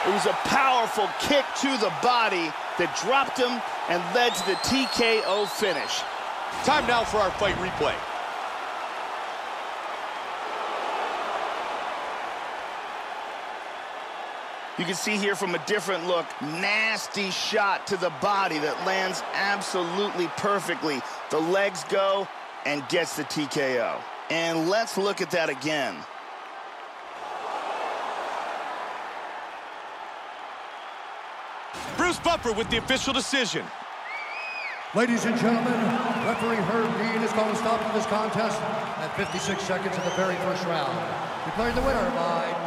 It was a powerful kick to the body that dropped him and led to the TKO finish. Time now for our fight replay. You can see here from a different look, nasty shot to the body that lands absolutely perfectly. The legs go and gets the TKO. And let's look at that again. Bruce Buffer with the official decision. Ladies and gentlemen, referee Herb Dean is going to stop this contest at 56 seconds of the very first round. Declaring the winner by